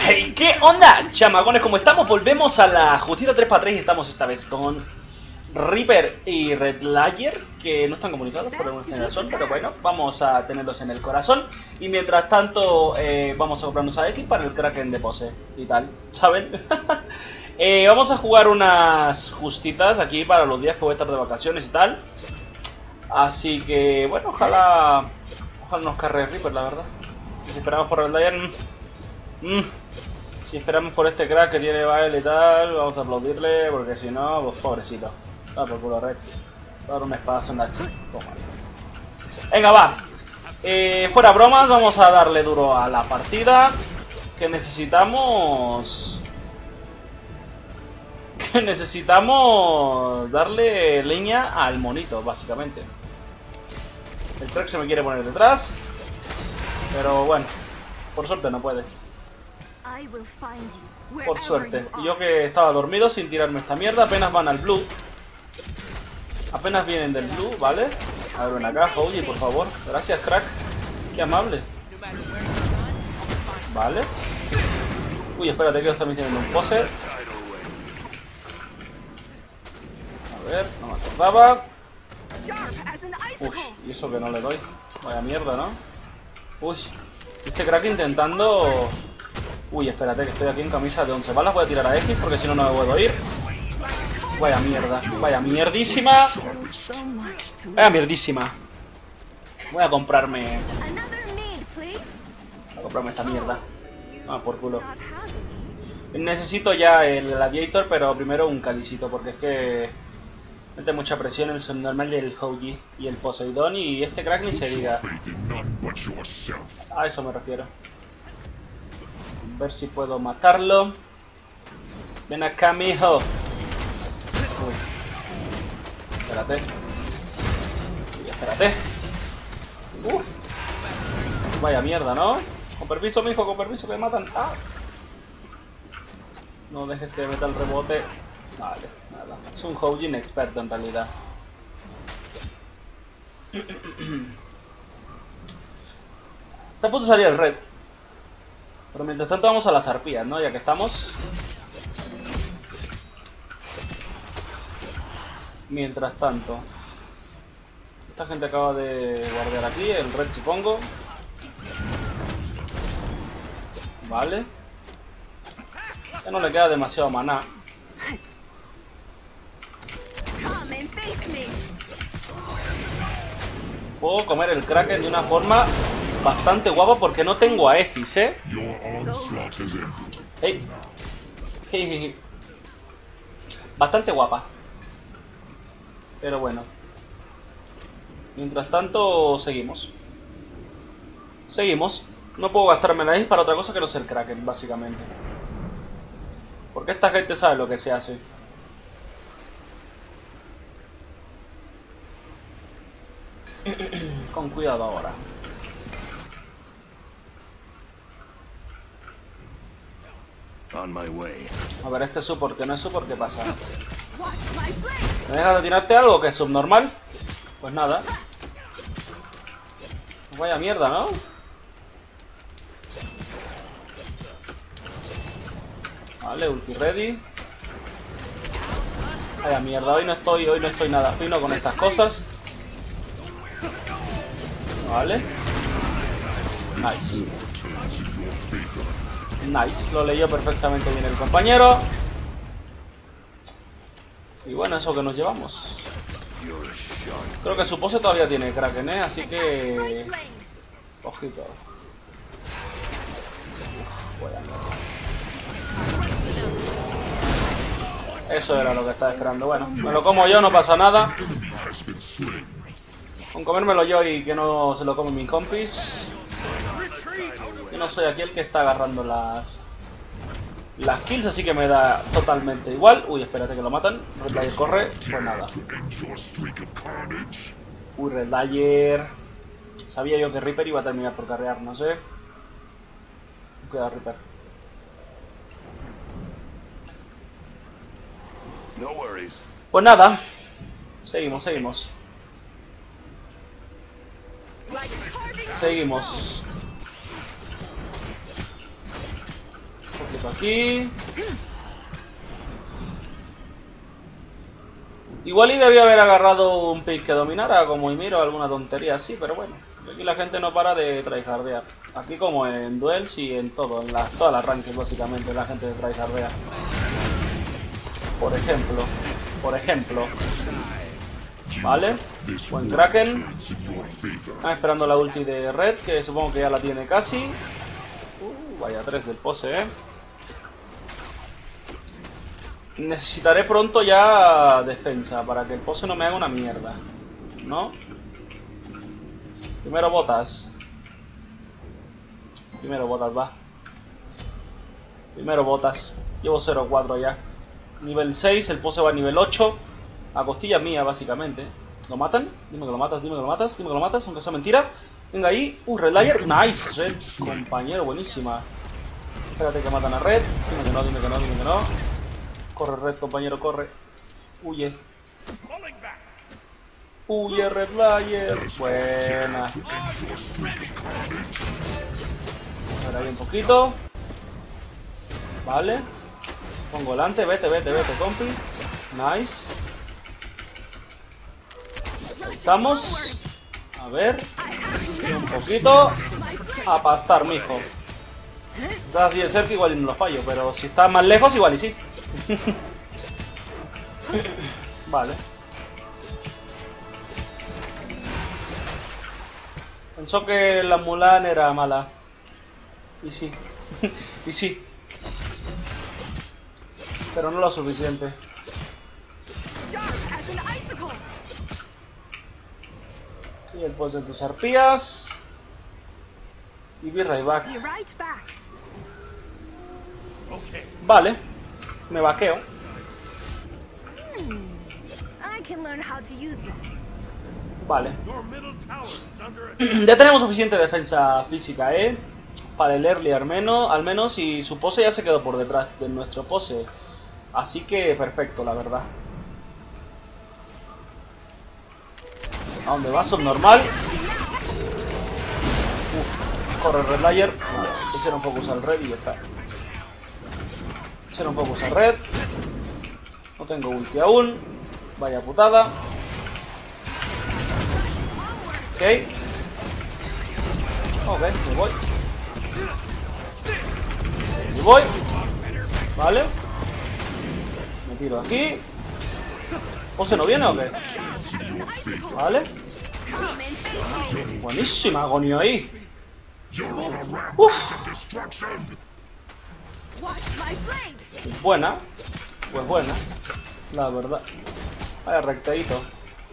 Hey, ¿qué onda, chamagones? ¿Cómo estamos? Volvemos a la Justicia 3x3 y estamos esta vez con Reaper y Redlayer, que no están comunicados por alguna generación, pero bueno, vamos a tenerlos en el corazón. Y mientras tanto, vamos a comprarnos a X para el Kraken de pose y tal, ¿saben? Vamos a jugar unas justitas aquí para los días que voy a estar de vacaciones y tal. Así que, bueno, ojalá nos cargue Reaper, la verdad. Si esperamos por Redlayer... Si esperamos por este crack que tiene baile y tal, vamos a aplaudirle, porque si no, pues pobrecito. Va por culo Red. Va a dar un espadazo en la chica. Venga, va. Fuera bromas, vamos a darle duro a la partida. Que necesitamos... darle leña al monito, básicamente. El crack se me quiere poner detrás. Pero bueno, por suerte no puede. Por suerte. Y yo que estaba dormido sin tirarme esta mierda, apenas van al blue. Apenas vienen del blue, ¿vale? A ver, ven acá, Hoji, por favor. Gracias, crack. Qué amable. Vale. Uy, espérate que yo también tienen un pose. A ver, no me acordaba. Uy, y eso que no le doy. Vaya mierda, ¿no? Uy, este crack intentando... Uy, espérate que estoy aquí en camisa de 11 balas. Voy a tirar a X porque si no, no me puedo ir. Vaya mierda. Vaya mierdísima. Vaya mierdísima. Voy a comprarme... esta mierda. Ah, por culo. Necesito ya el Gladiator, pero primero un Calicito porque es que... mete mucha presión el subnormal del Hoji y el Poseidón y este crack ni se diga. A eso me refiero. A ver si puedo matarlo. Ven acá, mijo. Uy. Espérate. Uy, espérate. Vaya mierda, ¿no? Con permiso, mijo, con permiso, que me matan. ¡Ah! No dejes que meta el rebote. Vale, nada. Es un Hoji inexperto en realidad. Está a punto de salir el red. Pero mientras tanto vamos a las arpías, ¿no? Ya que estamos. Mientras tanto. Esta gente acaba de guardar aquí, el red supongo. Vale. Ya no le queda demasiado maná. Puedo comer el Kraken de una forma bastante guapa porque no tengo a Aegis, ¿eh? Hey. Hey. Bastante guapa. Pero bueno. Mientras tanto, seguimos. Seguimos. No puedo gastarme la Aegis para otra cosa que no sea el Kraken, básicamente. Porque esta gente sabe lo que se hace. Con cuidado ahora. A ver, este support que no es support, ¿qué pasa? ¿Me dejas de tirarte algo que es subnormal? Pues nada. Vaya mierda, ¿no? Vale, ulti ready. Vaya mierda, hoy no estoy nada fino con estas cosas. Vale. Nice. Nice, lo leyó perfectamente bien el compañero. Y bueno, eso que nos llevamos. Creo que su pose todavía tiene Kraken, ¿eh? Así que... ojito. Eso era lo que estaba esperando. Bueno, me lo como yo, no pasa nada. Con comérmelo yo y que no se lo come mi compis. Yo no soy aquí el que está agarrando las kills, así que me da totalmente igual. Uy, espérate que lo matan. Redlayer corre, pues nada. Uy, Redlayer. Sabía yo que Reaper iba a terminar por carrear, no sé. Cuidado, Reaper. Pues nada. Seguimos. Seguimos. poquito aquí. Igual y debía haber agarrado un pick que dominara, como Ymir o alguna tontería así, pero bueno. Aquí la gente no para de tryhardear. Aquí como en Duels y en todo, en todas las rankings básicamente la gente tryhardea. Por ejemplo. Vale, buen Kraken. Esperando la ulti de Red, que supongo que ya la tiene casi. Vaya 3 del pose, Necesitaré pronto ya defensa para que el pose no me haga una mierda, ¿no? Primero botas. Va. Primero botas. Llevo 0-4 ya. Nivel 6, el pose va a nivel 8. A costilla mía, básicamente. ¿Lo matan? Dime que lo matas, aunque sea mentira. Venga ahí. Redlayer. Nice, Red. Compañero, buenísima. Espérate que matan a Red. Dime que no. Corre, Red, compañero, corre. Huye, Redlayer. Buena. Ahora ahí un poquito. Vale. Pongo delante. Vete, compi. Nice. Ahí estamos. A ver. Y un poquito. A pastar, mijo. Está así de cerca, igual y no lo fallo. Pero si está más lejos, igual y sí. Vale. Pensó que la Mulan era mala. Y sí. Y sí. Pero no lo suficiente. Y el post de tus arpías. Y be right back. Vale. Me vaqueo. Vale. Ya tenemos suficiente defensa física, para el early al menos, y su pose ya se quedó por detrás de nuestro pose. Así que perfecto, la verdad. ¿A dónde va? Subnormal. Corre Redlayer. Vale, hicieron focus al Red y ya está. Hicieron focus al Red. No tengo ulti aún. Vaya putada. Ok. Ok, me voy. Me voy. Vale. Me tiro aquí. ¿Pose no viene o qué? Vale. Buenísima agonía ahí. Uf. Pues buena. Pues buena. La verdad. Vaya rectadito.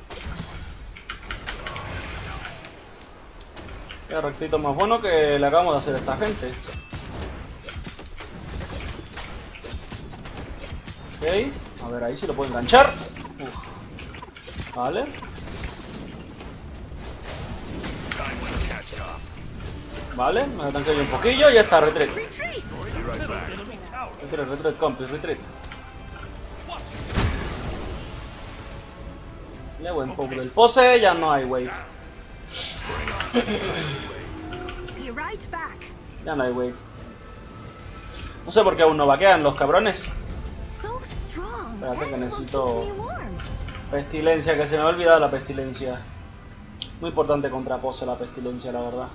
Vaya rectadito más bueno que le acabamos de hacer a esta gente. Ok. A ver, ahí sí lo puedo enganchar. Vale. Vale, me tanqueo yo un poquillo y ya está, retreat. Retreat, compi, retreat. Le buen poke del pose, ya no hay wave. Ya no hay wave. No sé por qué aún no vaquean los cabrones. Espérate que necesito pestilencia, que se me ha olvidado la pestilencia. Muy importante contra pose la pestilencia, la verdad.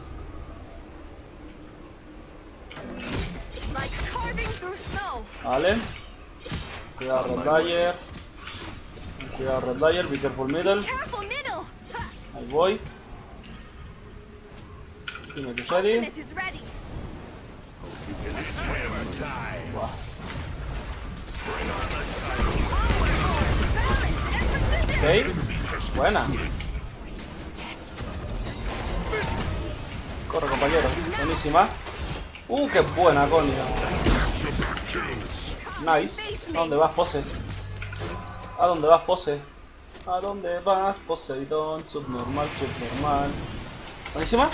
Vale. Cuidado Redlayer. Cuidado Redlayer, be careful middle. Ahí voy. Dime que ready. Wow. Ok, buena. Corre, compañero. Buenísima. Qué buena, coño. Nice. ¿A dónde vas, pose? ¿A dónde vas, pose? ¿A dónde vas, Poseidón? Subnormal, subnormal. Buenísima.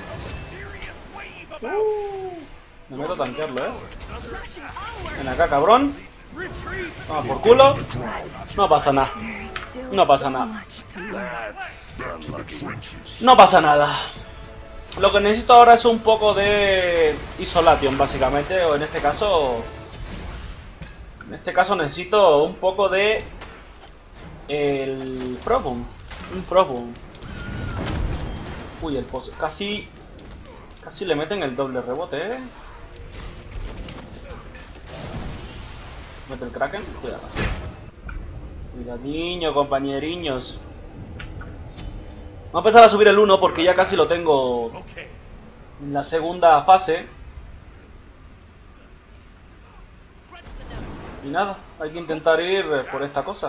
Me meto a tanquearlo, Ven acá, cabrón. Vamos por culo. No pasa nada. No pasa nada. No pasa nada. Lo que necesito ahora es un poco de Isolation, básicamente, o en este caso... En este caso necesito un poco de... El Probum. Un Probum. Uy, el pose. Casi le meten el doble rebote, ¿eh? Mete el Kraken. Cuidado. Cuidadiño, compañeriños. Vamos a empezar a subir el 1 porque ya casi lo tengo en la segunda fase. Y nada, hay que intentar ir por esta cosa.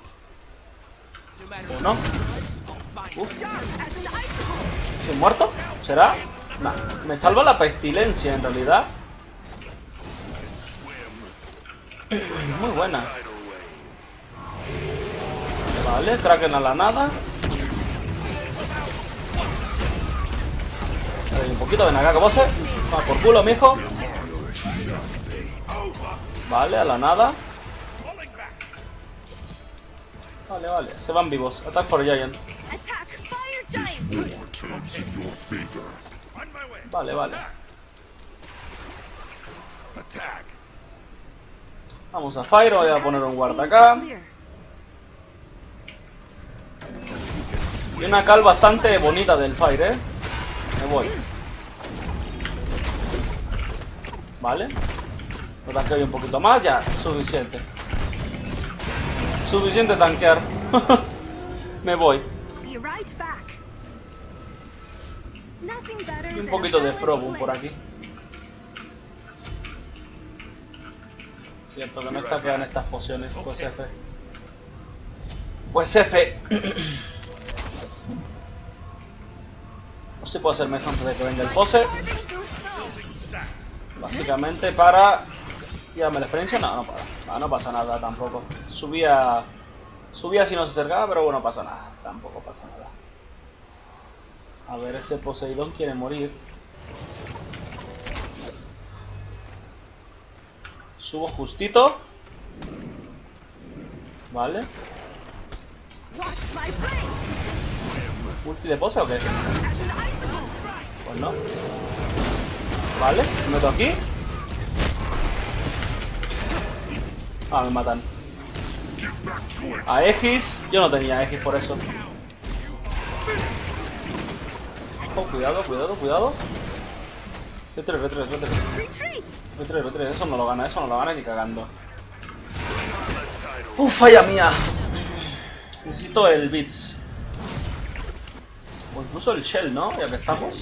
¿O no? ¿Estoy muerto? ¿Será? Nah, me salva la pestilencia en realidad. Muy buena. Vale, Kraken a la nada. Un poquito de Nagako Bose. Va por culo, mijo. Vale, a la nada. Vale, se van vivos. Attack for Giant. Vale. Vamos a Fire, voy a poner un guard acá. Y una cal bastante bonita del Fire, Me voy. Vale. Lo tanqueo un poquito más, ya, suficiente. Suficiente tanquear. Me voy. Y un poquito de Probum por aquí. Cierto que no está quedan estas pociones. Pues F. Pues F. No sé si puedo hacer mejor antes de que venga el pose. Básicamente para... ¿Tirarme la experiencia? No, no pasa nada tampoco. Subía si no se acercaba, pero bueno, no pasa nada. Tampoco pasa nada. A ver, ese Poseidón quiere morir. Subo justito. Vale. ¿Ulti de pose o qué? Pues no. Vale, me meto aquí. Ah, me matan. A Aegis. Yo no tenía Aegis por eso. Oh, cuidado. Retreat. Eso no lo gana ni cagando. Falla mía. Necesito el Beats. O incluso el Shell, ¿no? Ya que estamos.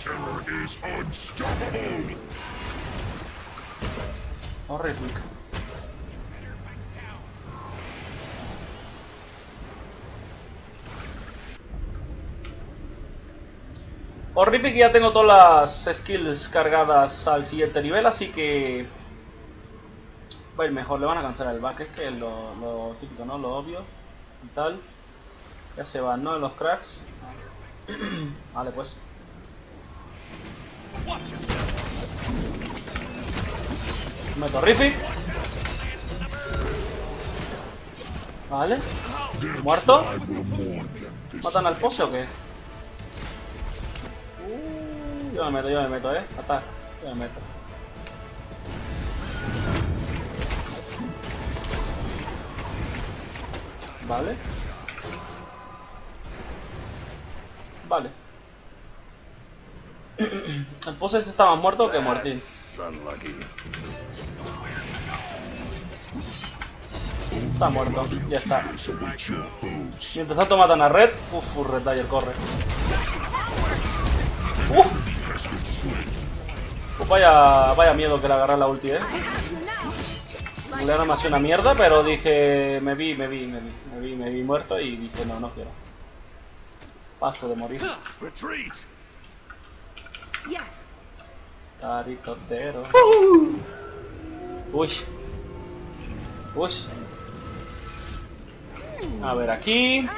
Horrific. Horrific, ya tengo todas las skills cargadas al siguiente nivel, así que va a ir mejor. Le van a cancelar el back, es que es lo típico, ¿no? Lo obvio y tal. Ya se van, ¿no? Los cracks. Vale, pues. Meto Horrific. Vale. ¿Muerto? ¿Matan al pose o qué? Yo me meto, Ataque. Yo me meto. Vale. El pose ese estaba muerto que muertín. Está muerto, ya está. Mientras tanto matan a Red. Red Dagger corre. Pues vaya miedo que le agarra la ulti, Le no me hacía una mierda, pero dije, me vi muerto y dije, no quiero. Paso de morir. Caritotero. Uy. A ver, aquí.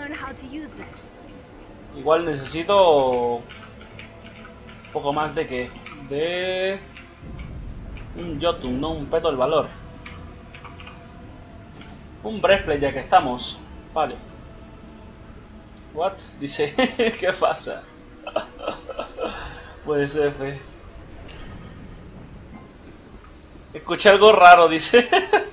Igual necesito un poco más de que de un Jotun, no un peto del valor. Un breastplate ya que estamos. Vale. What? Dice, ¿qué pasa? Pues F. Escuché algo raro, dice.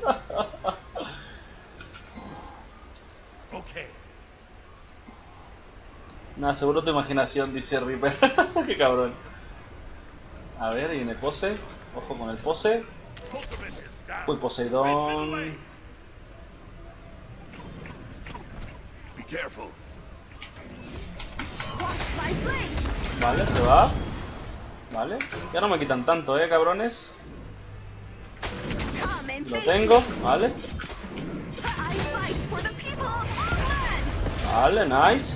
Nada, seguro tu imaginación, dice Reaper. Qué cabrón. A ver, viene pose. Ojo con el pose. Uy, Poseidón. Vale, se va. Vale. Ya no me quitan tanto, cabrones. Lo tengo, vale. Vale, nice.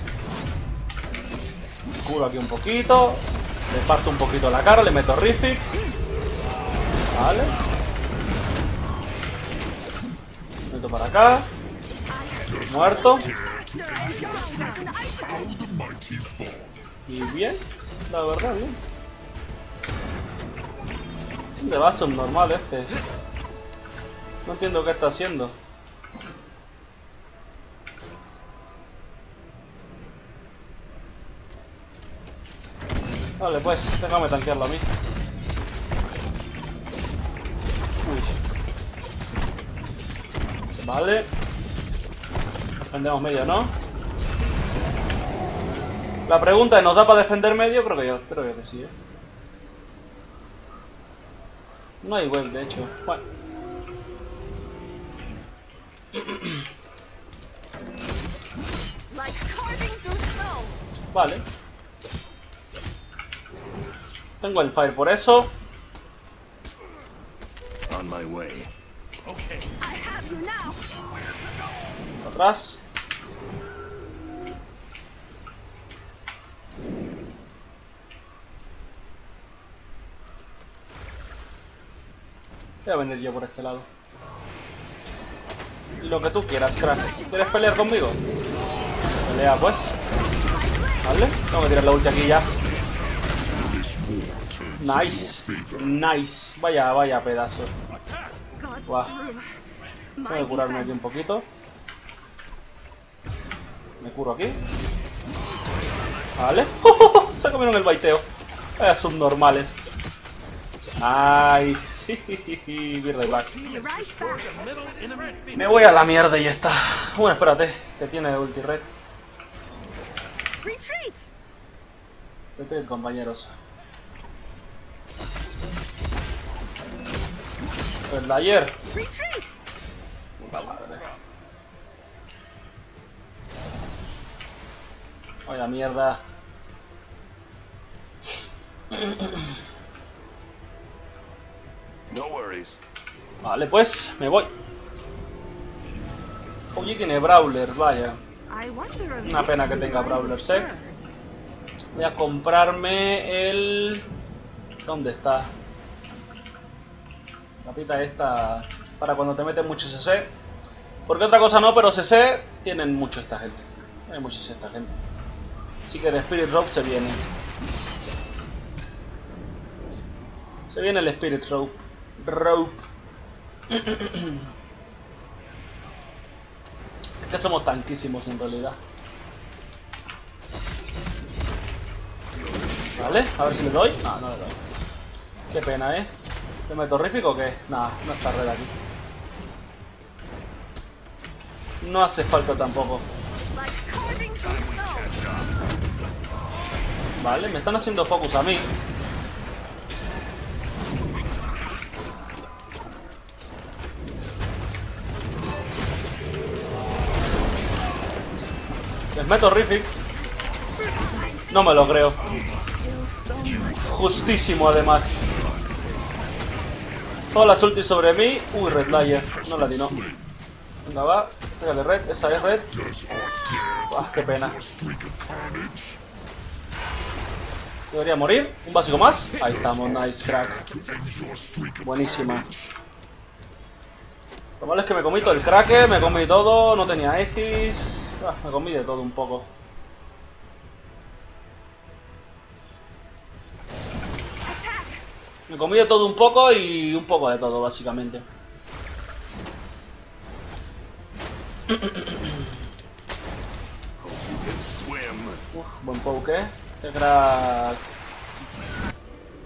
Curo aquí un poquito. Le parto un poquito la cara, le meto Horrific. Vale. Meto para acá. Muerto. Y bien, la verdad, bien. De base un normal este. No entiendo qué está haciendo. Vale, pues, déjame tanquearlo a mí. Uy. Vale. Defendemos medio, ¿no? La pregunta es, ¿nos da para defender medio? Creo que sí, ¿eh? No hay web, de hecho. Bueno. Vale. Tengo el fire por eso. Atrás. Voy a venir yo por este lado. Y lo que tú quieras, crack. ¿Quieres pelear conmigo? Pelea, pues. Vale. Tengo que tirar la ulti aquí ya. Nice. Nice. Vaya pedazo. Guau. Tengo que curarme aquí un poquito. Me curo aquí. Vale. Se comieron el baiteo. Vaya subnormales. Nice. Be right back. Me voy a la mierda y ya está. Bueno, espérate, que tiene ulti red. Retreat, compañeros. El de ayer. Puta madre. Vaya mierda. Vale, pues, me voy. Oye, tiene Brawlers, vaya. Una pena que tenga Brawlers, Voy a comprarme el... ¿Dónde está? La pita esta para cuando te meten mucho CC. Porque otra cosa no, pero CC tienen mucho esta gente. Hay mucho CC esta gente. Así que el Spirit Rope se viene. Se viene el Spirit Rope. Es que somos tanquísimos en realidad. Vale, a ver si le doy. Ah, no le doy. Qué pena, ¿Le meto horrífico o qué? Nah, no está red aquí. No hace falta tampoco. Vale, me están haciendo focus a mí. Les meto horrific. No me lo creo. Justísimo además. Todas las ultis sobre mí. Uy, Redlayer. No la atinó. Venga, va. Pégale red. Esa es red. Ah, qué pena. Debería morir. Un básico más. Ahí estamos. Nice, crack. Buenísima. Lo malo es que me comí todo el crack. Me comí todo. No tenía X. Me comí de todo un poco. Me comí de todo un poco y un poco de todo, básicamente. Uf, buen poke, Qué crack.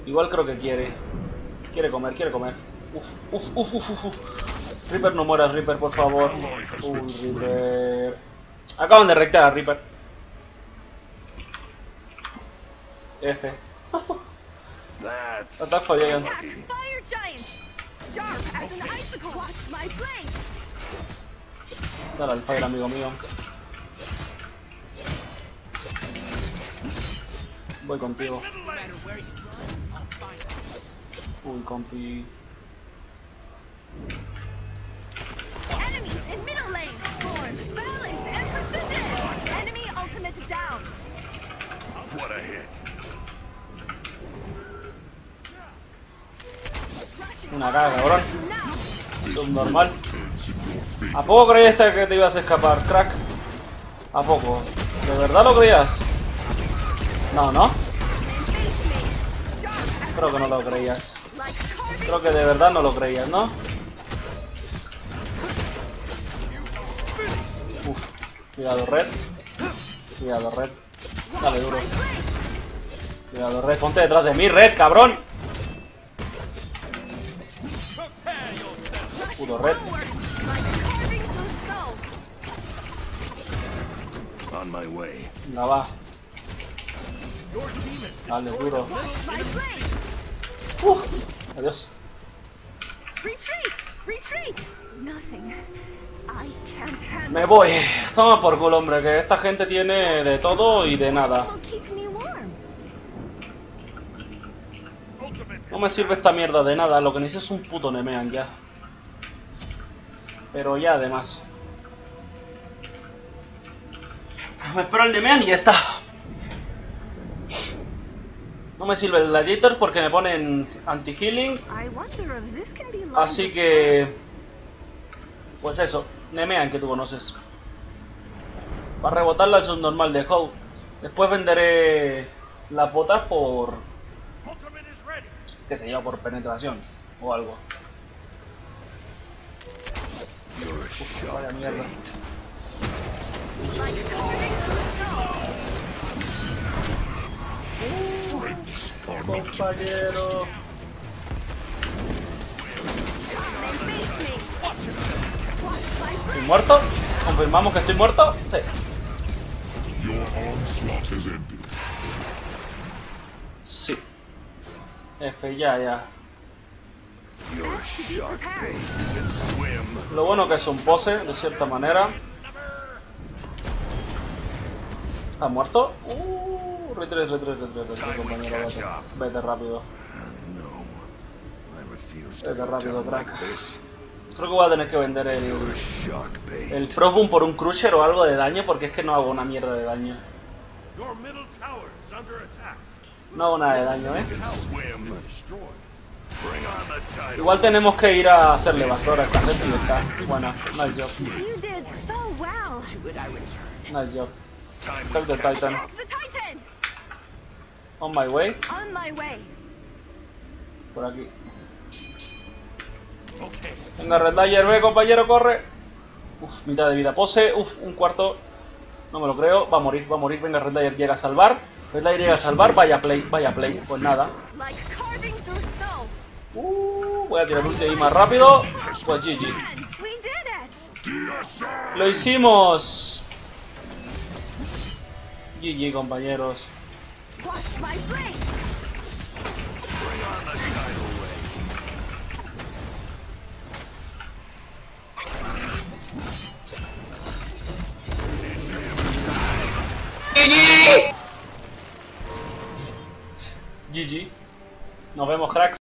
Igual creo que quiere. Quiere comer, quiere comer. Uf. Reaper, no mueras, Reaper, por favor. Reaper. Acaban de rectar a Reaper. F. Attack for Giant. Dale al fire, amigo mío. Voy contigo. Uy, compi. Una caga, cabrón. Subnormal. ¿A poco creías que te ibas a escapar, crack? ¿A poco? ¿De verdad lo creías? No, ¿no? Creo que no lo creías. Creo que de verdad no lo creías, ¿no? Uf. Cuidado, Red. Cuidado, Red. Dale, duro. Cuidado, Red. Ponte detrás de mí, Red, cabrón. Puto Red. La va. Dale, duro. Adiós. Me voy. Toma por culo, hombre, que esta gente tiene de todo y de nada. No me sirve esta mierda de nada, lo que necesito es un puto Nemean ya. Pero ya además. Me espero el Nemean y ya está. No me sirve el Gladiator porque me ponen anti-healing. Así que... pues eso, Nemean que tú conoces. Para rebotar la subnormal de Howe. Después venderé las botas por... qué sé yo, por penetración o algo. Uf, vaya mierda. Compañero. ¿Estoy muerto? ¿Confirmamos que estoy muerto? Sí. Sí. F, ya. Lo bueno que es un pose, de cierta manera. ¿Está muerto? Retreat, compañero, vete rápido. Vete rápido, crack. Creo que voy a tener que vender el Frostboom por un Crusher o algo de daño, porque es que no hago una mierda de daño. No hago nada de daño, Igual tenemos que ir a hacerle basura a esta gente y está. Buena, nice job. Nice job. Take the Titan. On my way. Por aquí. Venga, Red Layer, ve compañero, corre. Uf, mitad de vida. Pose, un cuarto. No me lo creo. Va a morir. Venga, Red Layer llega a salvar. Red Layer llega a salvar. Vaya play. Pues nada. Voy a tirar ulti ahí más rápido. Pues GG. Lo hicimos. GG, compañeros. GG. Nos vemos, cracks.